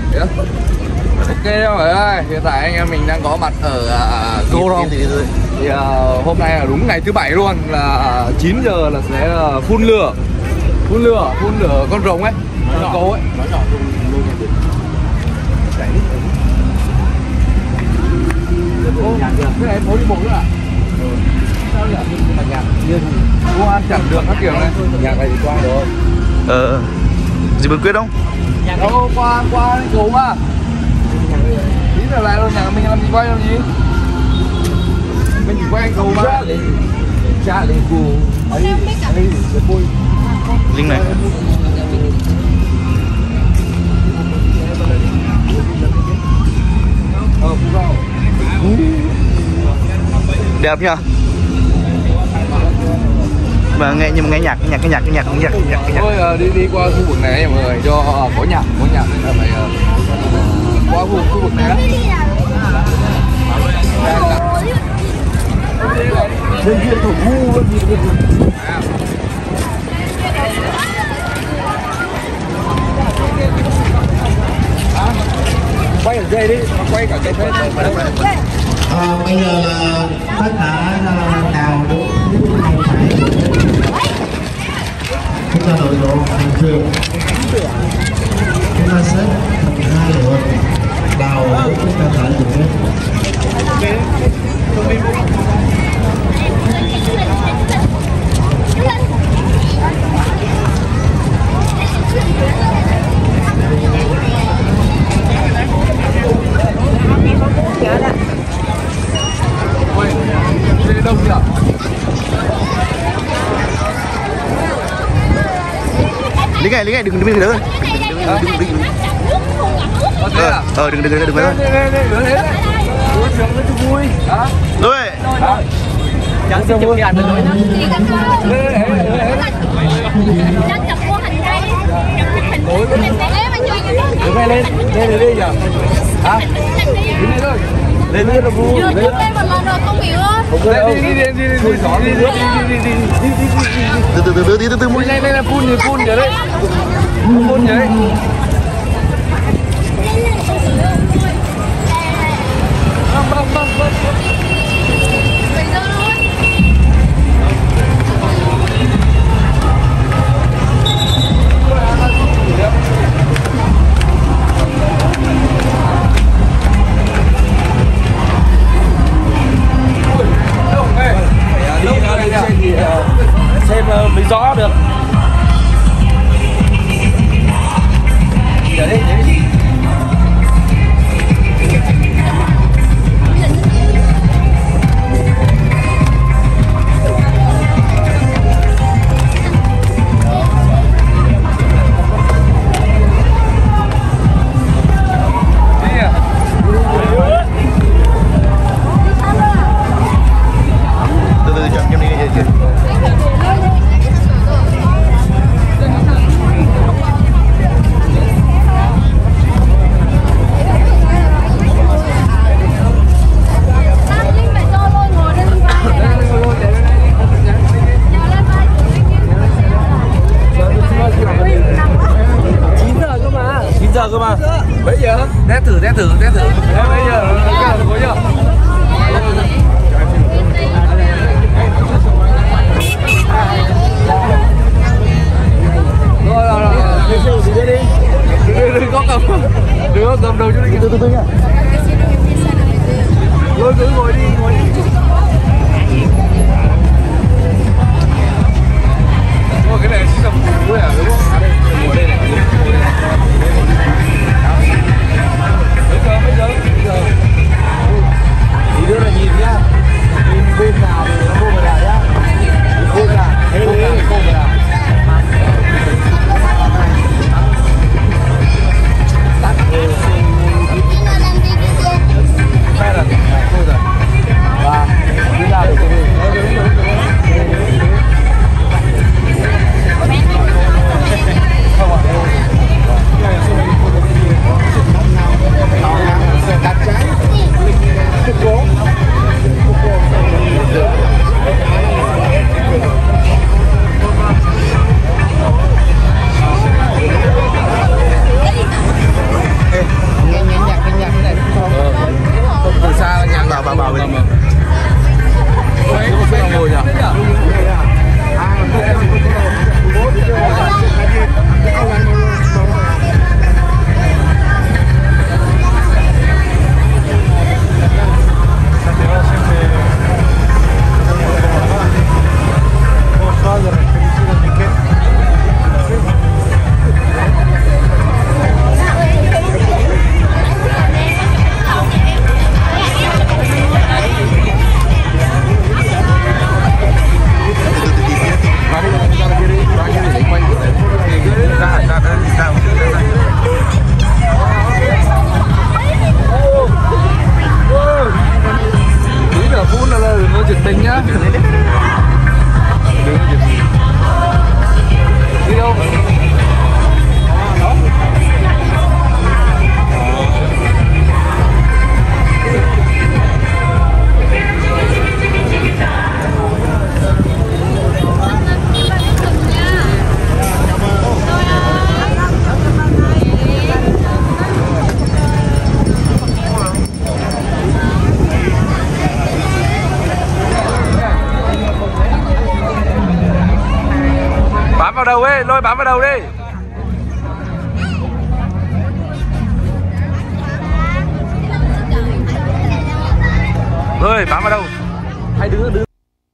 Ok các bạn ơi, hiện tại anh em mình đang có mặt ở Cô Rong. Thì hôm nay là đúng ngày thứ bảy luôn, là 9 giờ là sẽ phun lửa con rồng ấy, con câu ấy. Cái này phố đi bộ nữa à? Sao nhỉ? Nhạc công an chặn đường các kiểu này. Nhạc này thì qua rồi. Gì Bình Quyết không? Đâu qua cầu mà. Tí nữa lại rồi, nhà mình làm gì quay làm gì? Mình chỉ quay cầu mà. Cha lên cu. Ấy sẽ vui. Linh này. Đẹp nhá. Mà nghe nhưng mà nghe nhạc. Thôi đi qua khu vực này mọi người, cho có nhạc là phải qua khu vực này đó. Đây kia thổ ngu luôn gì. Quay ở dây đi, quay cả cái thế. Bây giờ là tất cả đào đúng này phải chúng ta đội độ bình thường, chúng ta xếp thành 2 đội đào chúng ta thả dùng hết. Đông chưa? Lính này đừng nữa. Đừng. Đừng vậy. Vui. Đó. Rồi. Chẳng xin chụp ảnh rồi nhá. Đứng ngay lên đi nhỉ? Hả? Đứng lên thôi. Lên rất là vui. Lên một lần rồi không hiểu ơi. Đi. Từ mũi nhanh lên là phun vậy đấy. Phun vậy đấy. Băng. Xem mới rõ được. Đấy. Cơ mà. Bây giờ test thử. Bây giờ có chưa? Rồi. Đừng có cầm đầu cho đi. Từ nhá. Rồi cứ ngồi đi. Ôi cái này chính là một buổi à đúng không? Ngồi đây này. Bây giờ thì đưa là nhìn nhá, nhìn bên nào thì nó vô vào nhá, vô vào. Đây là thôi rồi. Và đi ra được rồi. Không ạ. đi, lôi bám vào đầu đi. Lôi bám vào đầu. Hai đứa đứa.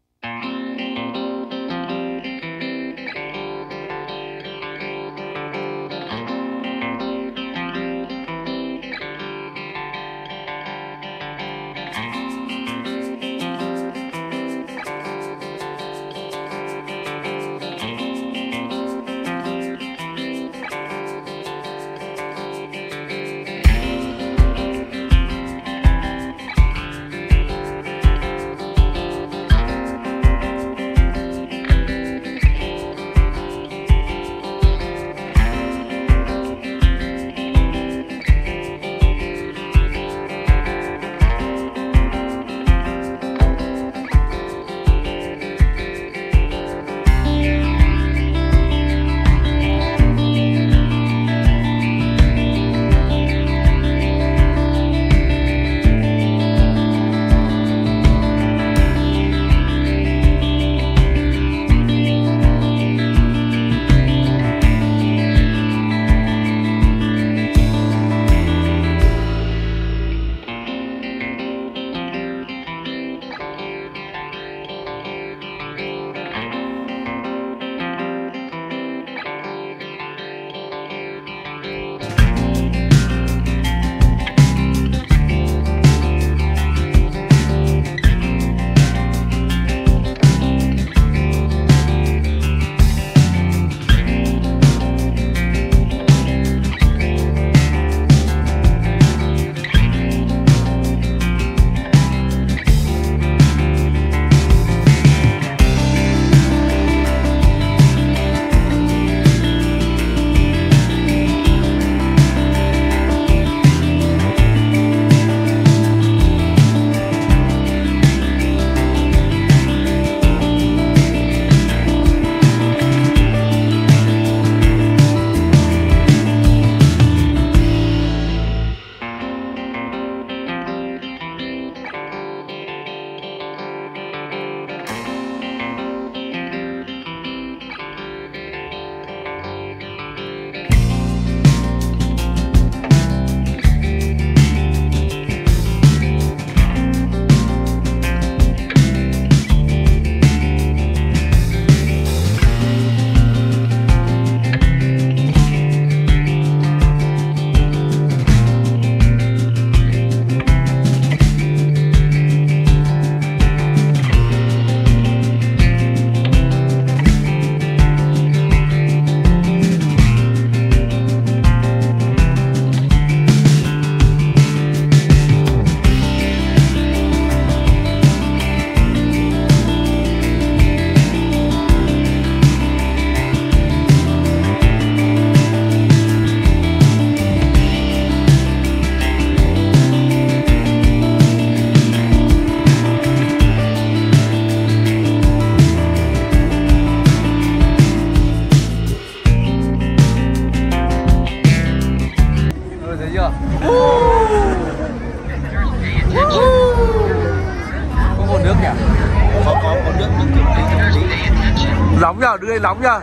Nóng nhờ, đưa lên nóng nhờ.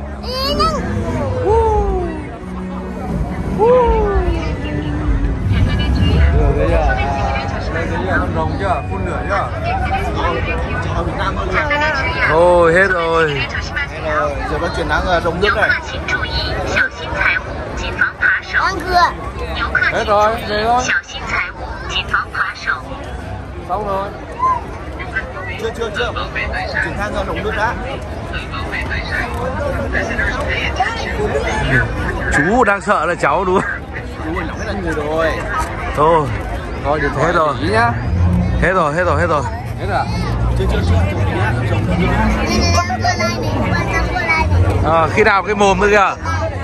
Đây giờ con rồng chưa? Phun lửa chưa? Ôi hết rồi. Giờ nó chuyển sang rồng nước này. Hết rồi, về thôi. Xong rồi. Chưa. Chuyển sang rồng nước đã. Chú đang sợ là cháu đúng không? Chú ơi, hết là người rồi. Thôi. Thôi được hết rồi. Nhá. Hết rồi. Hết à? Chưa. Khi nào cái mồm nữa kìa.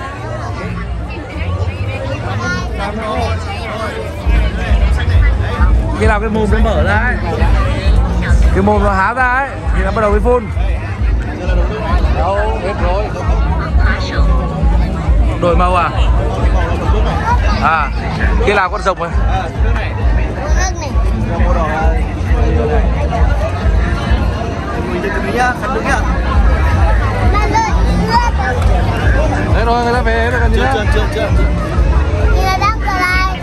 Khi nào cái mồm nó mở ra ấy, cái mồm nó há ra ấy thì nó bắt đầu mới phun. Đâu, hết rồi. Đổi màu à? À, kia là con rồng rồi. Màu đỏ này. Nhá, khăn đứng nhá. Đấy rồi, người ta về hết rồi còn gì nữa. Chưa. Như là đắp cờ lại.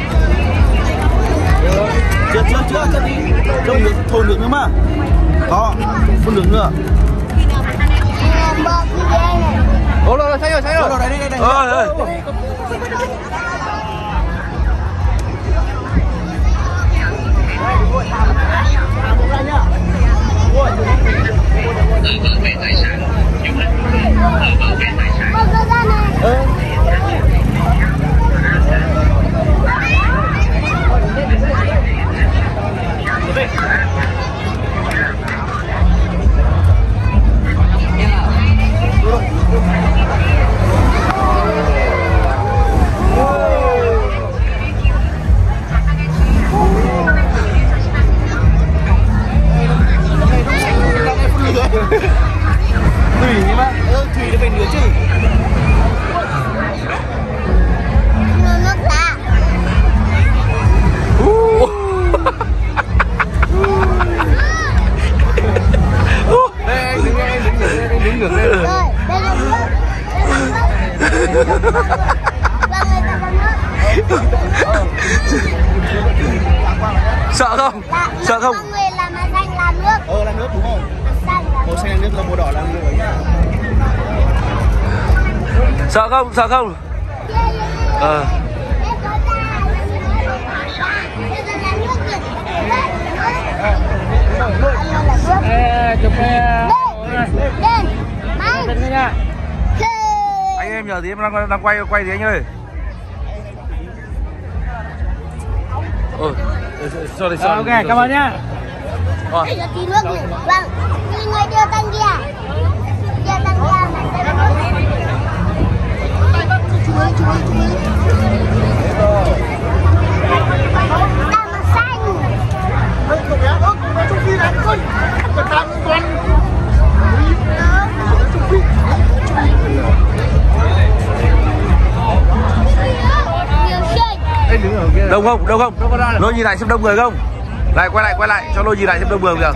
Chưa đi. Trong nước, thổi nước nữa mà. Đó, phun nước nữa. Ủa rồi, thấy rồi. Rồi, đây. Bảo vệ tài sản, dùng hết bảo vệ tài sản. Thủy mà. Thủy nó về nữa chứ. Nước lạ. Đây anh đứng ngược đây. Rồi, đây là nước. Và người ta làm nước. Sợ không? Sợ không? Mọi người làm màu xanh làm nước. Là nước đúng không? Màu xanh là nước, là màu đỏ là nước nhá. Sợ không? Chụp Anh em nhờ tí em đang quay gì anh ơi. Sorry. Ok, cảm ơn nhá. Đây là tí nước nhỉ? Vâng, người đưa tăng kia. Đưa tăng kia mà sẽ nước. Chuối. Đào màu xanh. Đông không? Lôi nhìn lại xem đông người không? Lại quay lại cho lôi nhìn lại xem đông người kìa.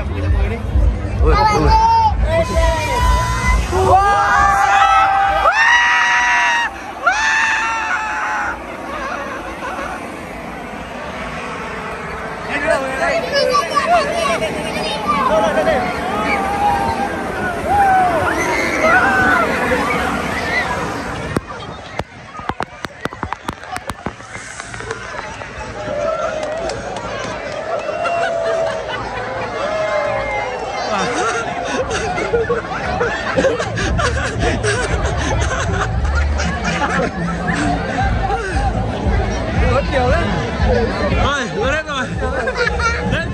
Nhiều đấy. Rồi, ướt hết rồi. Lên.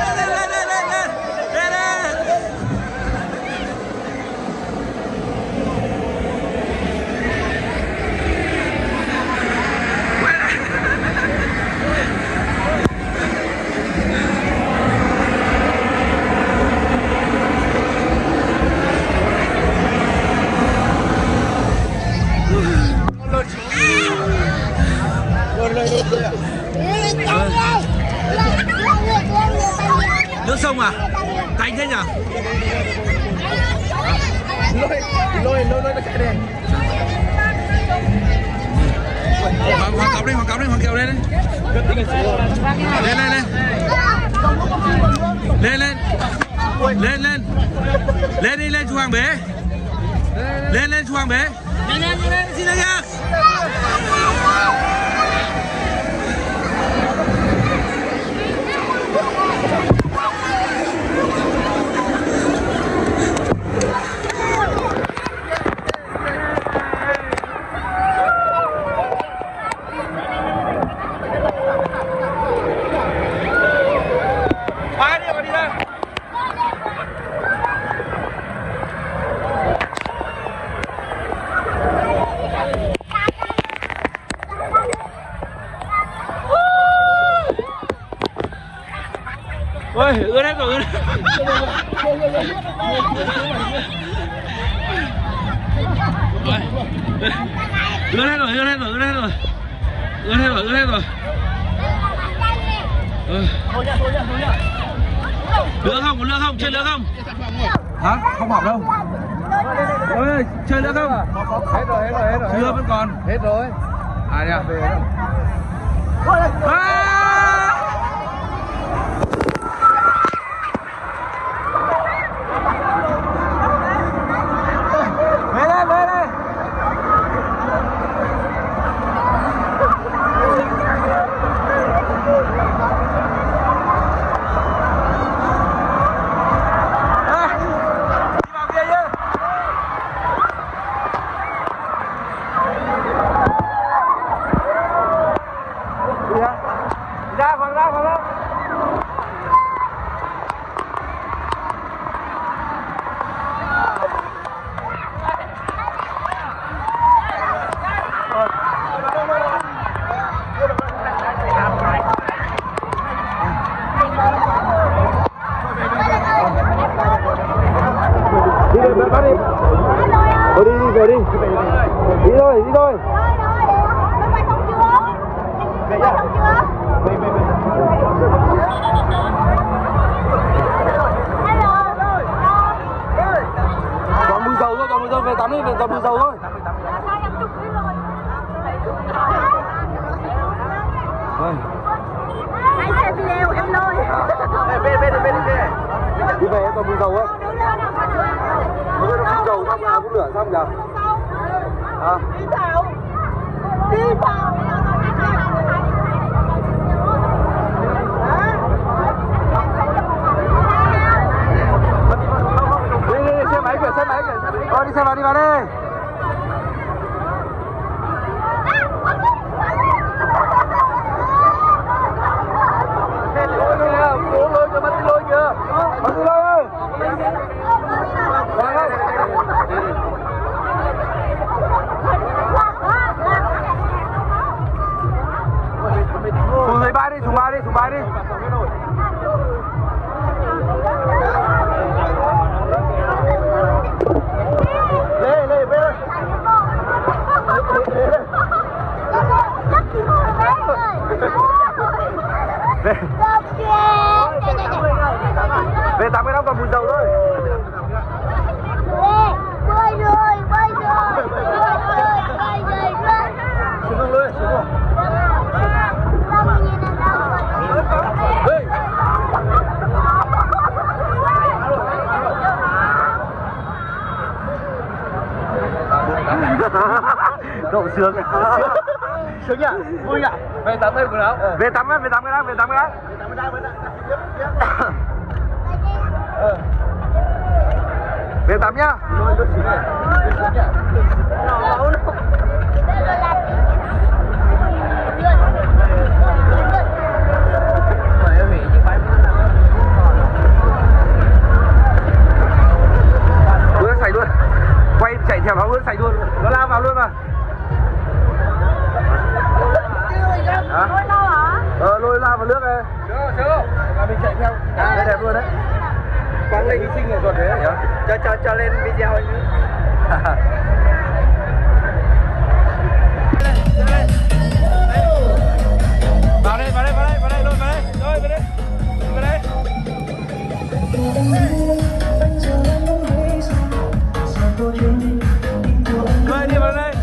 Nước sông à? Cánh thế nhỉ? Lôi nó chạy đây. Hoàng Kiều lên. Lên chú Hoàng bế. Lên chú Hoàng bế. Nhanh xin lên nha. Ôi, ướt hết rồi. Lửa không? Trên lửa không? Hả? Không học đâu. Ôi, chơi nữa không? Hết rồi. Chưa vẫn còn. Hết rồi. À nhỉ. Về đây. Đi thôi. Còn mùi dầu thôi, về tắm đi, về tắm mùi dầu thôi. Anh xem video em lôi. Đi về còn mùi dầu á. Mùi dầu xong nào cũng lửa xong kìa. Đi vào. Đi xe máy kìa. Thôi đi xe vào, đi vào đây. Lôi kìa. Bắn đi lôi ơi. Thùng ba đi. Lê về ơi. Về tắm cái đó còn mùi dầu thôi. Bơi rồi. Xuống luôn. Cậu sướng. Sướng nhỉ? Vui nhỉ? Về tắm thêm quần áo. Về tắm cái đó. Về tắm nhá. Luôn xảy luôn. Quay chạy theo nó luôn, xảy luôn. Nó lao vào luôn mà. Lôi lao vào nước này. Chưa. Là mình chạy theo. Đây đẹp luôn đấy. Quang Linh sinh nghệ thuật đấy nhỉ? Cho lên video ấy. Vào đây luôn, vào đây. Đi vào đây.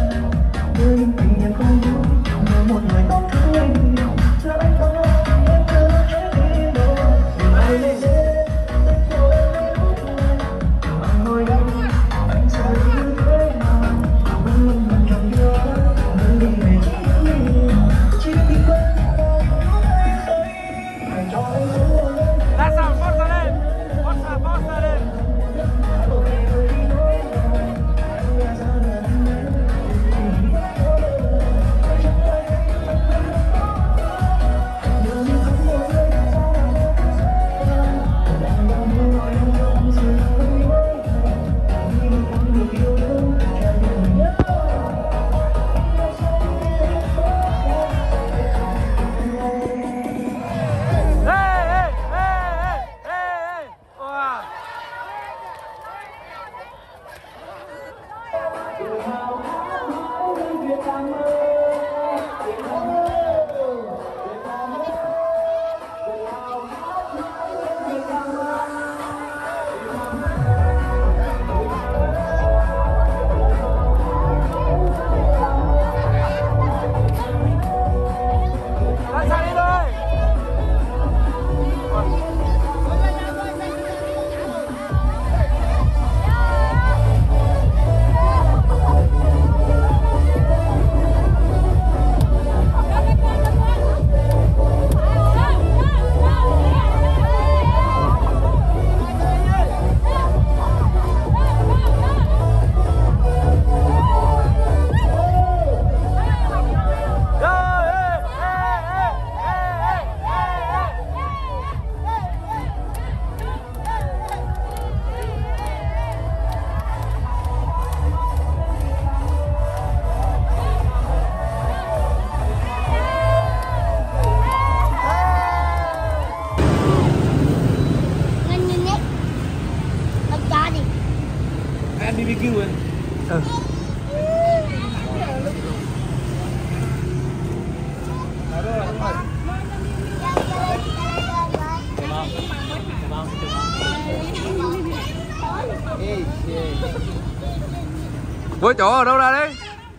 Với chỗ ở đâu ra đấy?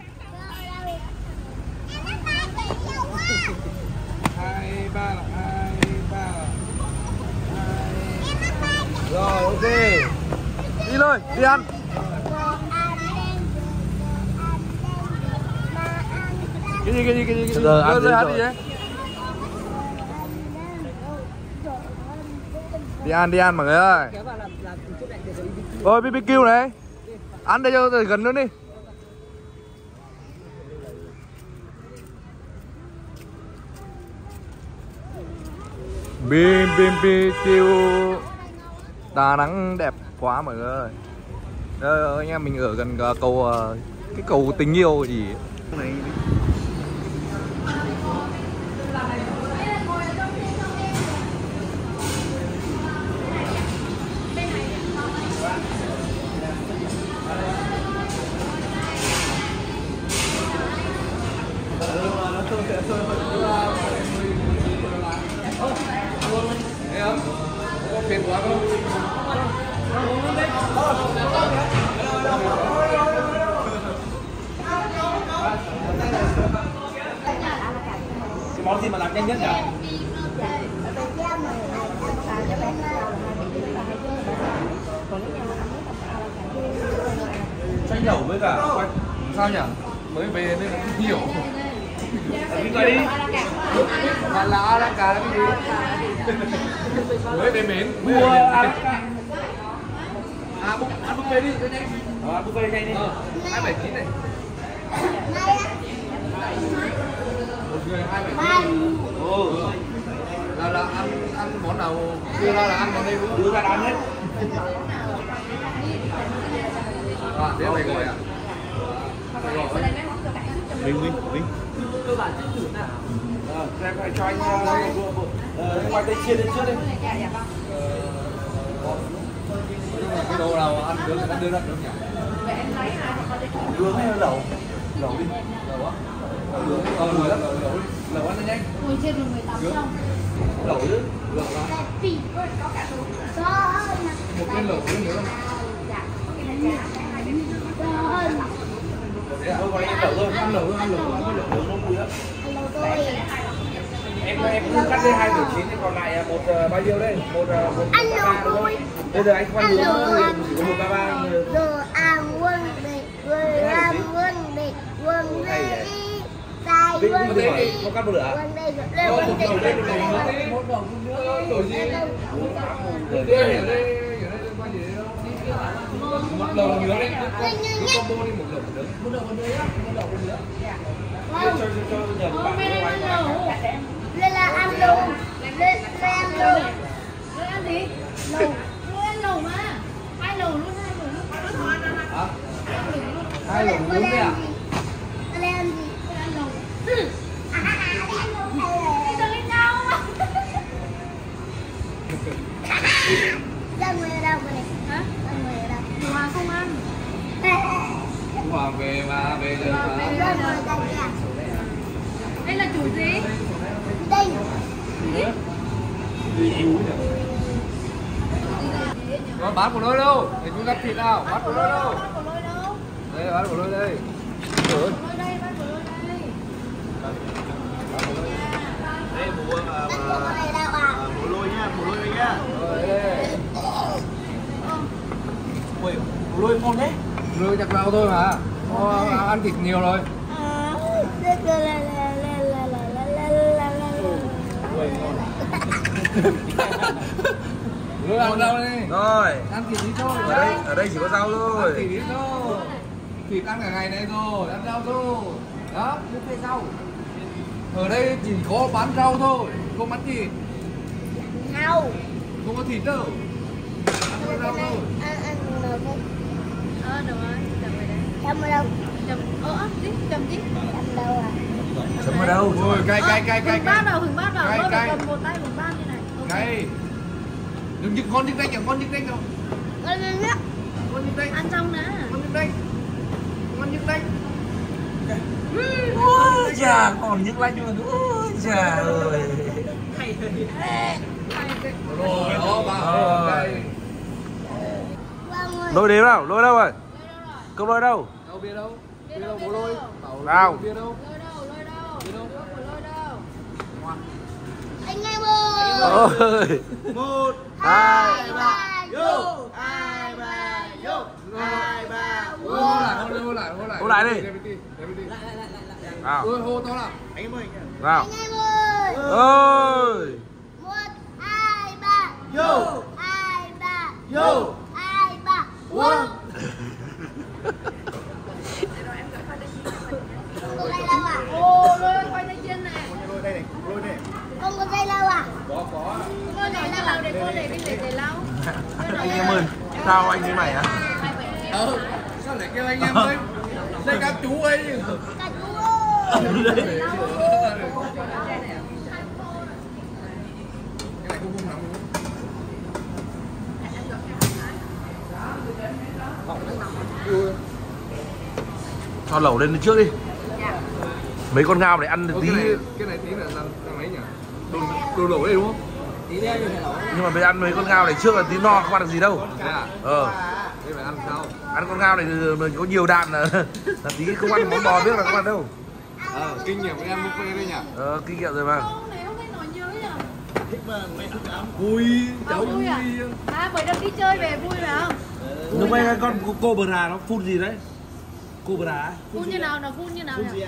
2, 3 là 2, 3 là 2. Rồi ok. Đi thôi, đi ăn. Cái gì? Giờ ăn đi rồi. đấy. Đi ăn mọi người ơi. Ôi BBQ này. Ăn đây cho gần nữa đi. BBQ Đà Nẵng đẹp quá mọi người ơi. Anh em mình ở gần cầu cái cầu tình yêu gì này. Phiền quá không? Món gì mà làm nhanh nhất nhỉ? Chanh lẩu với cả Sao nhỉ? Mới về nên là không hiểu. cái gì đi? Mà là Alaska là cái gì? Mới về mến. Mua ăn ăn buffet đi cho nhanh. ăn buffet nhanh đi. 279 này. Một người 279. Là ăn món nào đưa ra là ăn món đây đúng. Đưa ra ăn hết. Thế mày gọi à? Mình. Em phải cho anh ngoài tay chiên lên trước đi. Cái đồ nào ăn được thì đưa ra được nhỉ? Nướng hay lẩu? Lẩu đi. Lẩu á? Lẩu ăn nhanh. Ngồi trên đường 18 xong. Lẩu chứ. Lẩu á? Một cái lẩu nữa nữa. Thôi còn anh lẩu thôi, ăn lẩu nó vui lắm. Em cứ cắt đi 2,9 thì còn lại một bao nhiêu đây? Một ăn lẩu vui. Bây giờ anh khoan nướng chỉ có 133. Đồ ăn quân bị, quân đi, sai quân đi. Không cắt một lửa. Quân đi, Một đầu nữa. Đổi gì? Đây. Một đầu nữa đấy. Cứ combo đi một đầu nữa. Một đầu nữa. Cho nhầm bạn Lên là ăn lẩu. Lên ăn lẩu. Lên ăn gì? Lẩu. Lên ăn lẩu mà. Hai lẩu luôn. Hả? Hai lẩu nướng đấy à? Lên ăn gì? Lên ăn lẩu. Đi lên đâu? Ra người ở đâu vậy? Hả? Ra người ở đâu? Điều Hòa không ăn. Hoàng về mà về rồi mà. Đây là chủ gì? Đây. Rồi bán của lôi đâu? Để chúng gắp thịt nào? Bán của lôi đâu? Đây bán của lôi đây. Đây mua lôi nha, mua lôi nhá. rồi đây. Ui, mua lôi ngon đấy. Lôi chặt rau thôi mà. Ăn thịt nhiều rồi. Lôi ăn rau đi. Rồi, Ăn thịt đi thôi. ở đây chỉ có rau thôi. Ăn thịt đi thôi. Thịt ăn cả ngày này rồi, ăn rau thôi. Đó, cứ phải rau. Ở đây chỉ có bán rau thôi, không bán thịt. Rau. Không có thịt đâu. Ăn rau thôi. Ăn được không? Được rồi, chầm rồi đấy. Chấm ở đâu? Chầm, chầm chứ. Chấm đâu à? Chấm ở đâu? Rồi, cay. Hừng bát vào, Cay, mới cay. phải cầm một tay hừng bát như này. Ok. Cay. Đừng nhức ngon nhức đanh, ngon nhức đanh đâu. Ngon nhất. Ngon nhức đanh. Ăn xong đã. Ngon nhức đanh. Ngon nhức đanh. Ôi già, còn những lạnh luôn. Ôi già ơi. Rồi, đó bà. Cay. Lôi đếm nào, lôi đâu rồi? Không lôi đâu? Đâu bia đâu? Bia đâu bố lôi? Nào. Bia đâu? Lôi đâu? Bia đâu? Lôi đâu? Anh em ơi. Ôi. 1 2 3 vô. 2 3 vô. 2 3 Hô lại đi. Nào. Ôi hô to nào. Anh em ơi. Nào. Anh em ơi. Ôi. 1 2 3 Vô. 2 3 Vô. 2 3 Uống. Không có dây đâu à? Ồ, lôi khoai tây chiên này. Lôi đây này, lôi đây. Không có dây đâu à? Có. Cô này là lâu để cô này đi để lâu. Anh em ơi, sao anh như này á? Sao lại kêu anh em ơi? Đây các chú ơi. Cả chú ơi. Cái này cũng không nóng đúng không? Cho lẩu lên trước đi. Mấy con ngao để ăn tí. Cái này tí là mấy nhỉ? Đồ lẩu đây đúng không? Nhưng mà bây giờ ăn mấy con ngao này trước là tí no không ăn được gì đâu. Thế à? Thế phải ăn sao? Ăn con ngao này có nhiều đạn là tí không ăn món bò biết là không ăn đâu. Kinh nghiệm với em buffet đây nhỉ? Kinh nghiệm rồi mà. Cô này hôm nay nói dưới à? Thích mà mẹ thích lắm. Vui, cháu Vui à? À, bởi đợt đi chơi về vui phải không? Lúc này con cô bờ rà nó phun gì đấy? Cô bờ rà. Phun như nào? Nó phun như nào Phun gì nhỉ? à?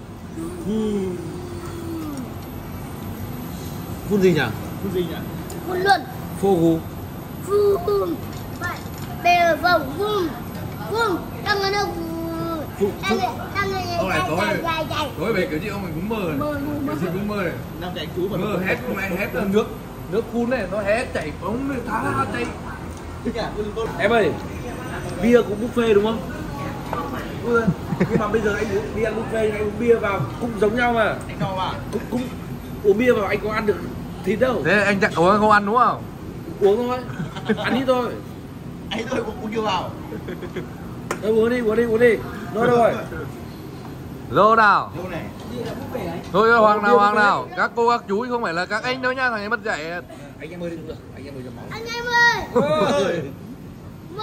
Phun gì nhỉ? Phun gì nhỉ? Phun luôn. Phô gù. Phun. Vậy. Bây giờ vòng phun. Phun. Đang ở đâu? Ông này tối về kiểu gì ông mình cũng mơ này. Kiểu gì cũng mơ này. Đang chạy chú mà. Mơ hét hôm nay hét là nước phun này nó hét chảy bóng này thả chảy. Em ơi, bia cũng buffet đúng không? Nhưng mà bây giờ anh đi ăn buffet, anh uống bia vào cũng giống nhau mà. Anh đâu mà? Cũng uống bia vào anh có ăn được thịt đâu. Thế anh chắc uống không ăn đúng không? Uống thôi, ăn ít thôi. Anh thôi uống bia vào. Uống đi. Nó đâu rồi? Lô nào? Lô này. Thôi Hoàng nào. Các cô các chú không phải là các anh đâu nha, thằng ấy mất dạy. Anh em ơi đi cũng được, anh em ơi cho máu. Anh em ơi. 1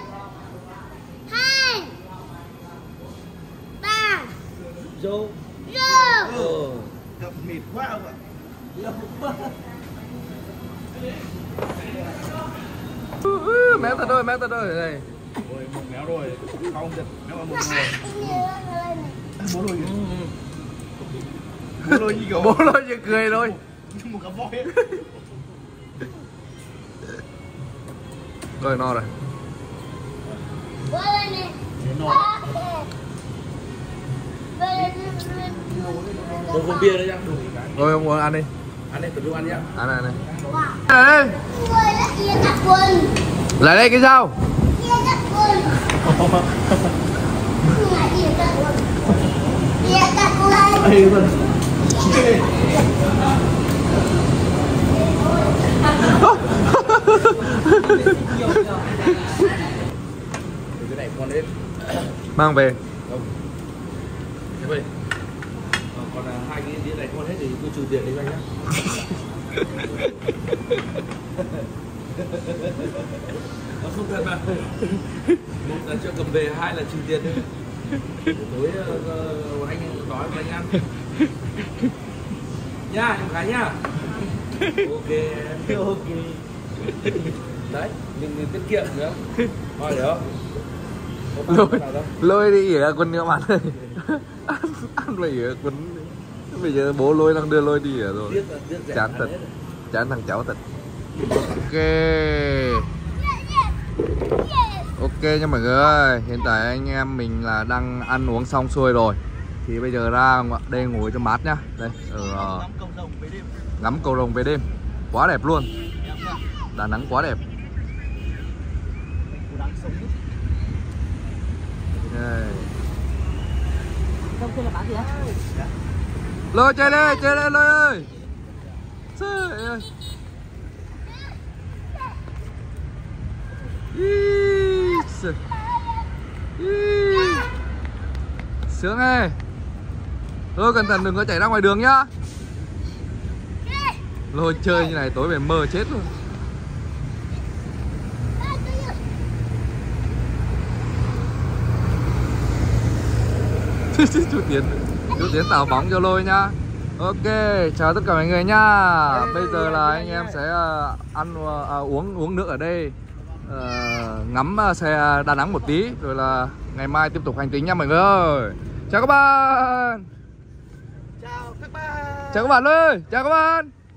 2 3 Vô. Vô. Gặp mệt quá ông ạ. Méo thật ơi này. Ôi một méo rồi, không được, méo vào một rồi. Bố lôi gì? Bố lôi gì kiểu? Bố lôi chỉ cười thôi. Một cái voi ấy. Rồi no rồi. Bố lên này. Uống bia đấy nhá. Rồi ông muốn ăn đi. Ăn đi, tập trung ăn nhá. Ăn này. Người đã kia cả quần. Lại đây cái sao? Kia cả quần. Kia cả quần. Kia cả quần. Cái này còn đến. Mang về. Em ơi. Còn hai cái đĩa này con hết thì tôi trừ tiền đi cho anh nhá. Nó không thật mà. Một là cho cầm về, hai là trừ tiền thôi. Tối anh đói mà anh ăn. Nha, em gái nhá. Ok. Đấy, mình tiết kiệm nữa. Thôi được không? Lôi đi ỉa quân nữa bạn ơi. Ăn phải ỉa quân. Bây giờ bố lôi đang đưa lôi đi ỉa rồi. Chán thật. Chán thằng cháu thật. Ok. Ok nha mọi người ơi. Hiện tại anh em mình là đang ăn uống xong xuôi rồi. Thì bây giờ ra đây ngồi cho mát nhá. Đây ở ngắm cầu rồng về đêm. Quá đẹp luôn. Đà Nẵng quá đẹp. Đây. Lôi chơi lên Lôi ơi. Trời ơi. Sướng ơi. Lôi cẩn thận đừng có chảy ra ngoài đường nhá. Lôi chơi như này tối về mơ chết luôn. Chú Tiến tạo bóng cho Lôi nhá. Ok, chào tất cả mọi người nhá. Bây giờ là anh em sẽ uống nước ở đây, ngắm xe Đà Nẵng một tí, rồi là ngày mai tiếp tục hành trình nha mọi người ơi. Chào các bạn. Chào các bạn ơi, chào các bạn.